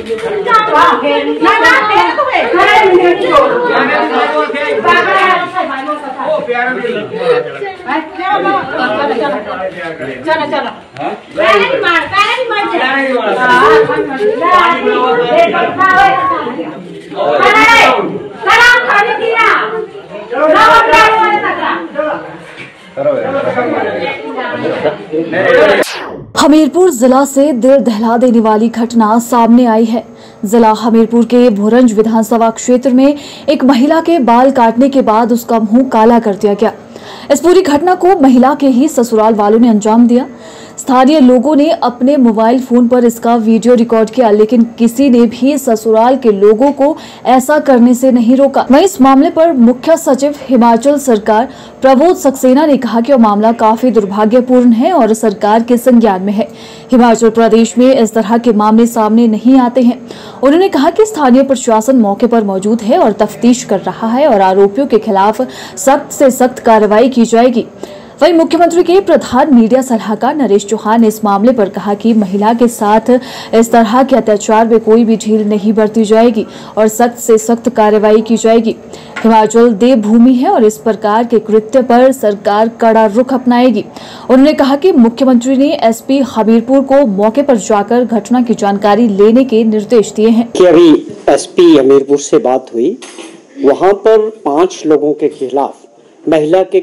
हमीरपुर जिला से दिल दहला देने वाली घटना सामने आई है। जिला हमीरपुर के भोरंज विधानसभा क्षेत्र में एक महिला के बाल काटने के बाद उसका मुंह काला कर दिया गया। इस पूरी घटना को महिला के ही ससुराल वालों ने अंजाम दिया। स्थानीय लोगों ने अपने मोबाइल फोन पर इसका वीडियो रिकॉर्ड किया, लेकिन किसी ने भी ससुराल के लोगों को ऐसा करने से नहीं रोका। वहीं इस मामले पर मुख्य सचिव हिमाचल सरकार प्रबोध सक्सेना ने कहा कि यह मामला काफी दुर्भाग्यपूर्ण है और सरकार के संज्ञान में है। हिमाचल प्रदेश में इस तरह के मामले सामने नहीं आते हैं। उन्होंने कहा कि स्थानीय प्रशासन मौके पर मौजूद है और तफ्तीश कर रहा है और आरोपियों के खिलाफ सख्त से सख्त कार्रवाई की जाएगी। वहीं मुख्यमंत्री के प्रधान मीडिया सलाहकार नरेश चौहान ने इस मामले पर कहा कि महिला के साथ इस तरह के अत्याचार में कोई भी ढील नहीं बरती जाएगी और सख्त से सख्त कार्रवाई की जाएगी। हिमाचल देवभूमि है और इस प्रकार के कृत्य पर सरकार कड़ा रुख अपनाएगी। उन्होंने कहा कि मुख्यमंत्री ने एसपी हमीरपुर को मौके पर जाकर घटना की जानकारी लेने के निर्देश दिए हैं। अभी एसपी हमीरपुर से बात हुई, वहाँ पर 5 लोगों के खिलाफ महिला के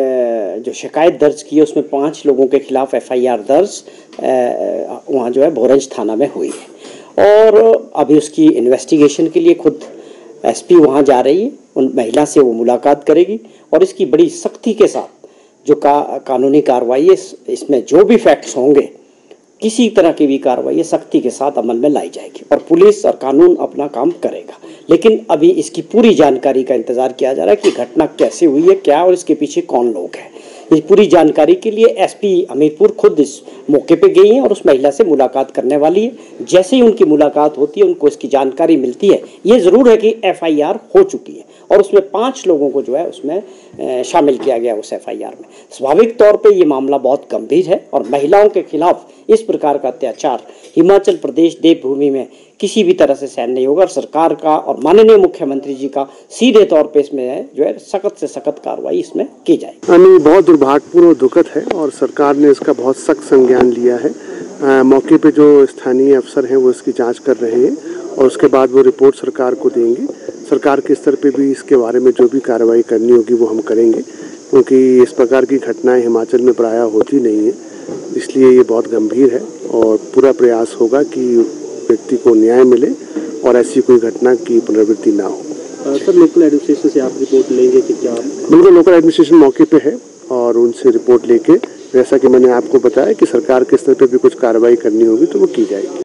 जो शिकायत दर्ज की है उसमें 5 लोगों के खिलाफ एफआईआर दर्ज वहाँ जो है भोरंज थाना में हुई है और अभी उसकी इन्वेस्टिगेशन के लिए खुद एसपी वहाँ जा रही है। उन महिला से वो मुलाकात करेगी और इसकी बड़ी सख्ती के साथ जो कानूनी कार्रवाई है, इसमें जो भी फैक्ट्स होंगे, किसी तरह की भी कार्रवाई सख्ती के साथ अमल में लाई जाएगी और पुलिस और कानून अपना काम करेगा। लेकिन अभी इसकी पूरी जानकारी का इंतजार किया जा रहा है कि घटना कैसे हुई है, क्या और इसके पीछे कौन लोग हैं। इस पूरी जानकारी के लिए एसपी हमीरपुर खुद इस मौके पे गई हैं और उस महिला से मुलाकात करने वाली है। जैसे ही उनकी मुलाकात होती है, उनको इसकी जानकारी मिलती है। ये ज़रूर है कि एफआईआर हो चुकी है और उसमें 5 लोगों को जो है उसमें शामिल किया गया उस एफआईआर में। स्वाभाविक तौर पे ये मामला बहुत गंभीर है और महिलाओं के खिलाफ इस प्रकार का अत्याचार हिमाचल प्रदेश देवभूमि में किसी भी तरह से सहन नहीं होगा और सरकार का और माननीय मुख्यमंत्री जी का सीधे तौर पे इसमें जो है सख्त से सख्त कार्रवाई इसमें की जाएगी। बहुत दुर्भाग्यपूर्ण और दुखद है और सरकार ने इसका बहुत सख्त संज्ञान लिया है। मौके पे जो स्थानीय अफसर हैं वो इसकी जांच कर रहे हैं और उसके बाद वो रिपोर्ट सरकार को देंगे। सरकार के स्तर पे भी इसके बारे में जो भी कार्रवाई करनी होगी वो हम करेंगे, क्योंकि इस प्रकार की घटनाएं हिमाचल में प्रायः होती नहीं है। इसलिए ये बहुत गंभीर है और पूरा प्रयास होगा कि व्यक्ति को न्याय मिले और ऐसी कोई घटना की पुनरावृत्ति ना हो। सर, लोकल एडमिनिस्ट्रेशन से आप रिपोर्ट लेंगे कि क्या? बिल्कुल, लोकल एडमिनिस्ट्रेशन मौके पे है और उनसे रिपोर्ट लेके, जैसा कि मैंने आपको बताया कि सरकार के स्तर पे भी कुछ कार्रवाई करनी होगी तो वो की जाएगी।